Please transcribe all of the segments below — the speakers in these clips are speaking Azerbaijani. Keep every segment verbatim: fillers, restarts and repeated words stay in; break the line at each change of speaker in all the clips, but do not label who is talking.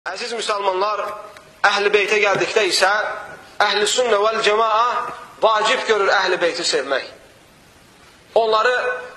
Əziz müsəlmanlar, əhl-i beytə gəldikdə isə əhl-i sünnə vəl cəmaa vacib görür əhl-i beyti sevmək. Onları,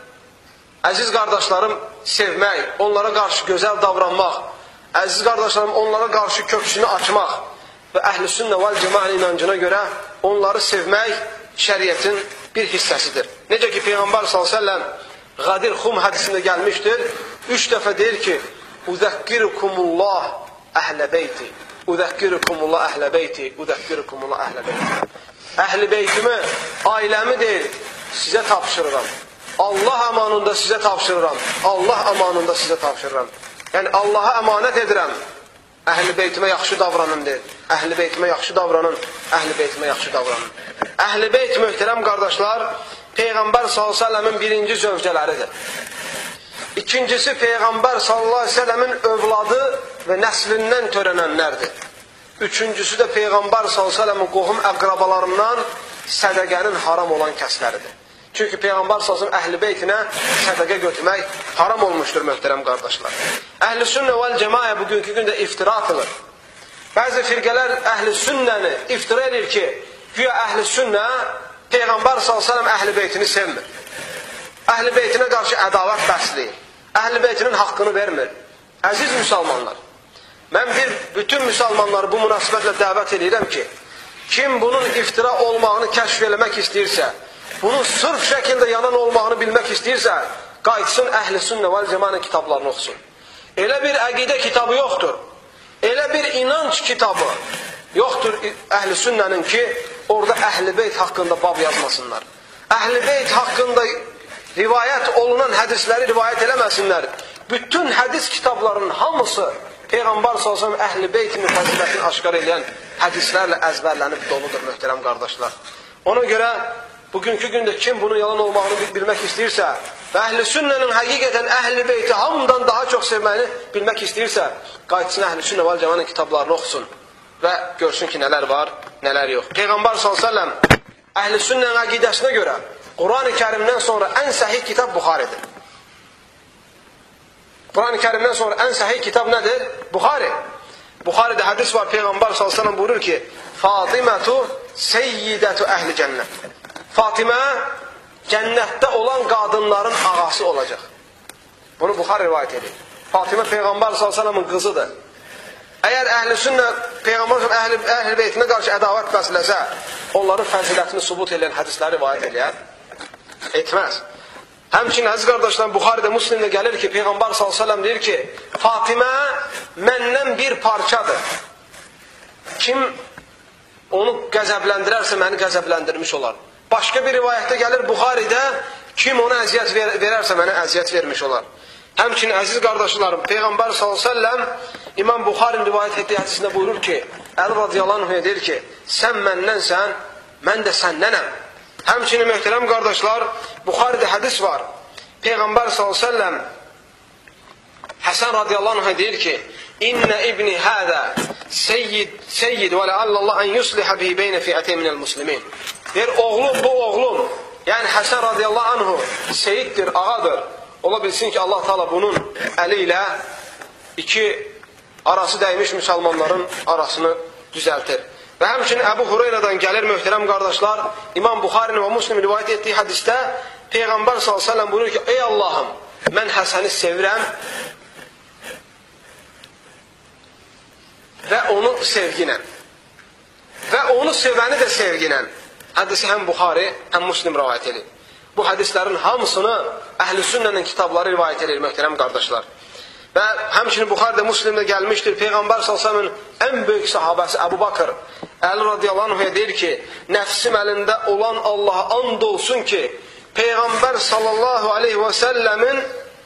əziz qardaşlarım, sevmək, onlara qarşı gözəl davranmaq, əziz qardaşlarım, onlara qarşı köksünü açmaq və əhl-i sünnə vəl cəmaa inancına görə onları sevmək şəriətin bir hissəsidir. Necə ki, Peyğəmbər sallallahu əleyhi və səlləm Qadir Xum hədisində gəlmişdir, üç dəfə deyir ki, Uzəkkirukumullah əhlə beyti, Uzəkkirukumullah əhlə beyti, Uzəkkirukumullah əhlə beyti. Əhl-i beytimi, ailəmi deyir, sizə tapşırıram. Allah amanında sizə tapşırıram. Allah amanında sizə tapşırıram. Yəni, Allaha əmanət edirəm. Əhl-i beytimə yaxşı davranın deyir. Əhl-i beytimə yaxşı davranın. Əhl-i beytimə yaxşı davranın. Əhl-i beyt, möhtərəm qardaşlar, Peyğəmbər sallallahu əleyhi və səlləmin birinci zövcələridir. İkincisi, Peyğəmbər sallallahu əleyhi və səlləmin övladı və nəslindən törənənlərdir. Üçüncüsü də Peyğəmbər sallallahu əleyhi və səlləmin qohum əqrabalarından sədəqənin haram olan kəsləridir. Çünki Peyğəmbər sallallahu əleyhi və səlləm əhl-i beytinə sədəqə götürmək haram olmuşdur, möhtərəm qardaşlar. Əhl-i sünnə vəl cəmaə bugünkü gündə iftira atılır. Bəzi firqələr əhl-i sünnəni iftira edir ki, güya əhl-i sünnə Peyğəmbər sallallahu əleyhi və səlləm əhl-i beytini sevmir. Əhl-i beytinə qarşı ədavət bəsləyir. Əhl-i beytinin haqqını vermir. Əziz müsəlmanlar, mən bir bütün müsəlmanları bu münasibətlə dəvət edirəm ki, kim bunun iftira olmağını kəşf eləmək istəyirsə, bunun sırf şəkildə yalan olmağını bilmək istəyirsə, qayıtsın əhl-i sünnə vəl cəmanın kitablarını oxusun. Elə bir əqidə kitabı yoxdur. Elə bir inanc kitabı yoxdur əhl-i sünnənin ki, orada əhl-i beyt haqqında bab yazmasınlar. Əhl-i beyt haqqında rivayət olunan hədisləri rivayət eləməsinlər. Bütün hədis kitablarının hamısı Peyğəmbər sallallahu əleyhi və səlləm əhl-i beytinin fəzilətini aşkar edən hədislərlə əzbərlənib doludur, möhtərəm qardaşlar. Ona görə bugünkü gündə kim bunun yalan olmağını bilmək istəyirsə və əhl-i sünnənin həqiqətən əhl-i beyti hamıdan daha çox sevməyini bilmək istəyirsə, qayıtsın əhl-i sünnə vəl cəmanın kitablarını oxusun və görsün ki, nələr var, nələr yox. Peyğəmbər sallallahu əleyhi və səlləm əhl-i sünnənin əqidəsinə görə Quran-ı Kərimdən sonra ən səhih kitab Buxaridir. Quran-ı Kərimdən sonra ən səhih kitab nədir? Buxari. Buxaridə hədis var, Peyğəmbər sallallahu əleyhi və səlləm buyurur ki, Fatimətu seyyidətu əhli cənnət. Fatimə cənnətdə olan qadınların ağası olacaq. Bunu Buxari rivayət edir. Fatimə Peyğəmbər sallallahu əleyhi və səlləmin qızıdır. Əgər əhl-i sünnə Peyğəmbər əhl-i beytinə qarşı ədavət bəsləsə, onların fəzilətini subut edən hədisləri rivayət edir. Etməz. Həmçinin əziz qardaşlar, Buxaridə, Müslimdə gəlir ki, Peyğəmbər sallallahu əleyhi və səlləm deyir ki, Fatimə məndən bir parçadır. Kim onu qəzəbləndirərsə, məni qəzəbləndirmiş olar. Başqa bir rivayətdə gəlir Buxaridə, kim ona əziyyət ver verərsə, mənə əziyyət vermiş olar. Həmçinin əziz qardaşlarım, Peyğəmbər sallallahu əleyhi və səlləm İmam Buxarinin rivayət etdiyi hədisində buyurur ki, Əli radiyallahu anh deyir ki, sən məndənsən, mən də səndənəm. Həmçinin möhtərəm qardaşlar, Buxaridə hədis var. Peyğəmbər sallallahu əleyhi və səlləm Həsən radiyallahu anh deyir ki, İnnə ibni hədə seyyid, seyyid və ləallallah ən yuslihə bihi beynə fiətə minəl muslimin. Deyir, oğlum, bu oğlum, yəni Həsən radiyallahu anhu seyiddir, ağadır. Ola bilsin ki, Allah Teala bunun əli ilə iki arası dəymiş müsəlmanların arasını düzəltir. Və həmçinin Əbu Hüreyrədən gəlir, möhtərəm qardaşlar, İmam Buxarinin və Müslim rivayət etdiyi hədisdə Peyğəmbər sallallahu əleyhi və səlləm buyurur ki, ey Allahım, mən Həsəni sevirəm və onu sevginəm. Və onu sevəni də sevginəm. Hədisi həm Buxari, həm Müslim rivayət edir. Bu hədislərin hamısını əhl-i sünnənin kitabları rivayət edir, möhtərəm qardaşlar. Və həmçinin Buxaridə, Müslimdə gəlmişdir, Peyğəmbər sallallahu əleyhi və səlləmin ən böyük sahabəsi Əbu Bakır Əli radiyallahu anh deyir ki, nəfsim əlində olan Allaha and olsun ki, Peyğəmbər sallallahu aleyhi və səlləmin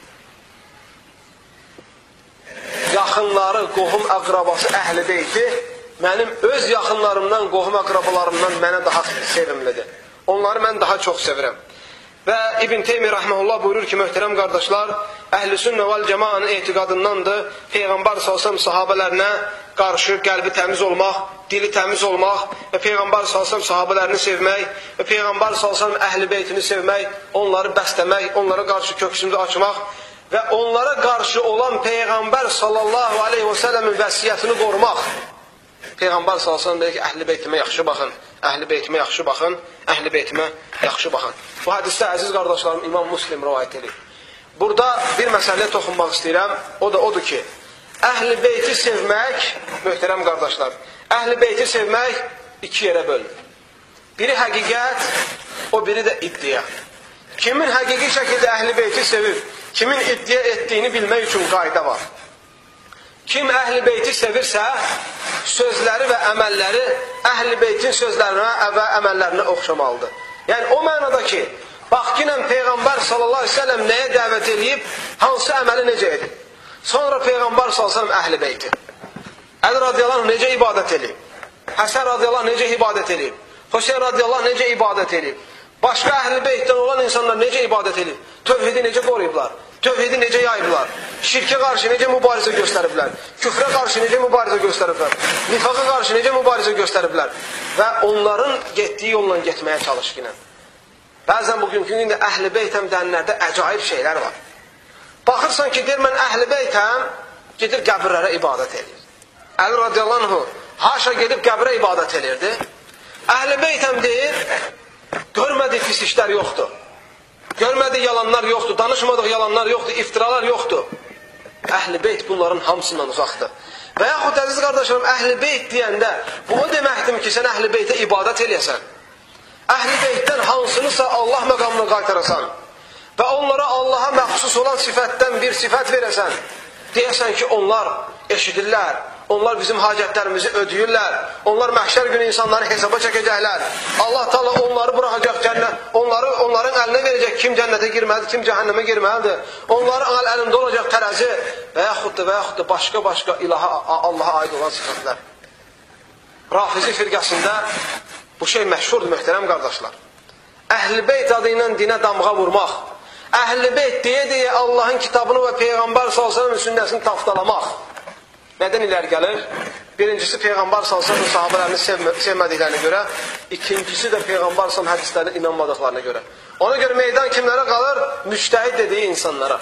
yaxınları, qohum əqrabası əhl-i beyti mənim öz yaxınlarımdan, qohum əqrabalarımdan mənə daha sevimlidir. Onları mən daha çox sevirəm. Və İbn Teymi rəhməhullah buyurur ki, möhtərəm qardaşlar, əhl-i sünnə vəl cəmaanın etiqadındandır, Peyğəmbər sallallahu əleyhi və səlləm sahabələrinə qarşı qəlbi təmiz olmaq, dili təmiz olmaq və Peyğəmbər sallallahu əleyhi və səlləm sahabələrini sevmək və Peyğəmbər sallallahu əleyhi və səlləm əhl-i beytini sevmək, onları bəsləmək, onlara qarşı köksümüzü açmaq və onlara qarşı olan Peyğəmbər sallallahu aleyhi və səlləmin vəsiyyətini qorumaq. Peyğəmbər sallallahu aleyhi və səlləm deyir ki, əhl-i beytimə yaxşı baxın, əhl-i beytimə yaxşı baxın, əhl-i beytimə yaxşı baxın. Bu hədisdə əziz qardaşlarım İmam Müslim rivayət edir. Burada bir məsələyə toxunmaq istəyirəm, o da odur ki, əhl-i beyti sevmək, möhtərəm qardaşlar, əhl-i beyti sevmək iki yerə bölünür. Biri həqiqət, o biri də iddia. Kimin həqiqi şəkildə əhl-i beyti sevib, kimin iddia etdiyini bilmək üçün qayda var. Kim əhl-i beyti sevirsə, sözləri və əməlləri əhl-i beytin sözlərinə və əməllərinə oxşamalıdır. Yəni o mənada ki, bax ki, Peyğəmbər sallallahu aleyhi ve sellem nəyə dəvət edib, hansı əməli necə edib. Sonra Peyğəmbər sallallahu aleyhi ve sellem əhl-i beyti. Əli radiyallahu anh necə ibadət edib, Həsən radiyallahu anh necə ibadət edib, Hüseyin radiyallahu anh necə ibadət edib, başqa əhl-i beytdən olan insanlar necə ibadət edib, tövhidi necə qoruyublar, tövhidi necə yayıblar, şirkə qarşı necə mübarizə göstəriblər, küfrə qarşı necə mübarizə göstəriblər, nifaqa qarşı necə mübarizə göstəriblər və onların getdiyi yolla getməyə çalışqınə. Bəzən bugünkü gündə əhl-i beytəm dənlərdə əcaib şeylər var. Baxırsan ki, deyir, mən əhl-i beytəm, gedir qəbirlərə ibadət edir. Əli radiyallahu anh, haşa gedib qəbrə ibadət edirdi. Əhl-i beytəm deyir, görmədiyi pis işlər yoxdur. Görmədiyi yalanlar yoxdur, danışmadığı yalanlar yoxdur, iftiralar yoxdur. Əhl-i beyt bunların hamısından uzaqdır. Və yaxud əziz qardaşlarım, əhl-i beyt deyəndə, bu o deməkdir ki, sən əhl-i beytə ibadət eləyəsən. Əhl-i beytdən hansınısa Allah məqamını qaytarasan və onlara Allaha məxsus olan sifətdən bir sifət verəsən, deyəsən ki, onlar eşidirlər, onlar bizim hacətlərimizi ödəyirlər, onlar məhşər günü insanları hesaba çəkəcəklər, Allah Taala onları buraxacaq cənnət, onları onların əlinə verəcək, kim cənnətə girməlidir, kim cəhənnəmə girməlidir, onların əlində olacaq tərəzi və yaxud da və yaxud da başqa-başqa ilaha, Allaha aid olan sifətlər. Rafizi firqəsində bu şey məşhurdur, möhtərəm qardaşlar. Əhl-i beyt adı ilə dinə damğa vurmaq, əhl-i beyt deyə-deyə Allahın kitabını və Peyğəmbər sallallahu əleyhi və səlləm sünnəsini taftalamaq. Nədən iləri gəlir? Birincisi, Peyğəmbər sallallahu əleyhi və səlləm sahabələrini sevmə, sevmədiklərinə görə, ikincisi də Peyğəmbər sallallahu əleyhi və səlləm hədislərinə inanmadıqlarına görə. Ona görə meydan kimlərə qalır? Müctəhid dediyi insanlara.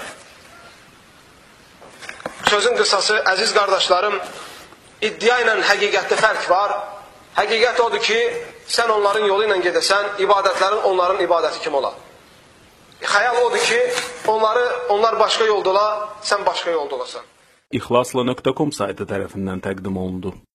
Sözün qısası, əziz qardaşlarım, iddia ilə həqiqətdə fərq var. Həqiqət odur ki, sən onların yolu ilə gedəsən, ibadətlərin onların ibadəti kim olar? Xəyal odur ki, onları, onlar başqa yolda ola, sən başqa yolda olasan.
İxlasla nöqtə com saytı tərəfindən təqdim olundu.